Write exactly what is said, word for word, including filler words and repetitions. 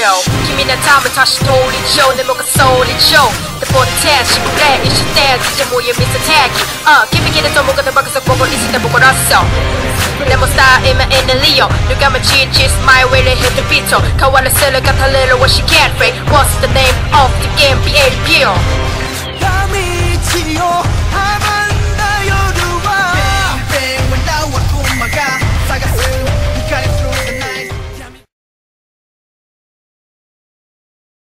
real 君のため足し通り上でもが総理上でボディテンシプレイして自分も指さ敵あ君気でともがでバカさここにして僕らそうでもさ今 in the Leo ぬかまちち smile with a hit the beat 変わらせる語れる what she can't fake What's the name of the game? ビーエル pure